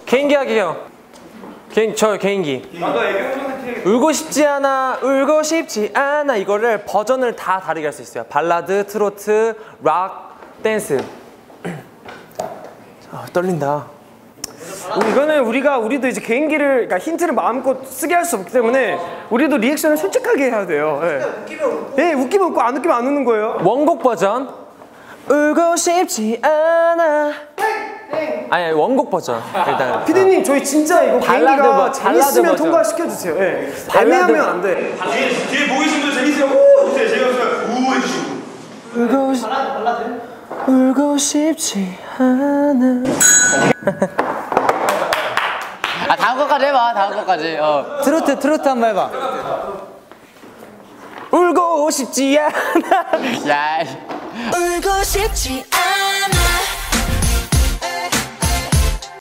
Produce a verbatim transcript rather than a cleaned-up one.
개인기 하게요. 개인 저 개인기. 나도 애교형한테 울고 싶지 않아, 울고 싶지 않아. 이거를 버전을 다 다르게 할 수 있어요. 발라드, 트로트, 락, 댄스. 아, 떨린다. 이거는 우리가 우리도 이제 개인기를 그러니까 힌트를 마음껏 쓰게 할 수 없기 때문에 우리도 리액션을 솔직하게 해야 돼요. 예. 웃기면 웃고. 예, 웃기면 웃고 안 웃기면 안 웃는 거예요. 원곡 버전. 울고 싶지 않아. 아니 원곡 버전 일단. 피디님 저희 진짜 이거 발라드 개인기가 버- 재밌으면 발라드 통과시켜 주세요. 예. 발라드 애매하면 안 돼. 뒤에, 뒤에 보고 계신 분들 재밌어요. 우! 해주세요. 재미없어요. 우! 해주시고. 울고 싶 발라드 발라드. 울고 싶지 않아. 아 다음 거까지 해봐. 다음 거까지. 어. 트로트 트로트 한번 해봐. 울고 싶지 않아. 야. 울고 싶지 않아.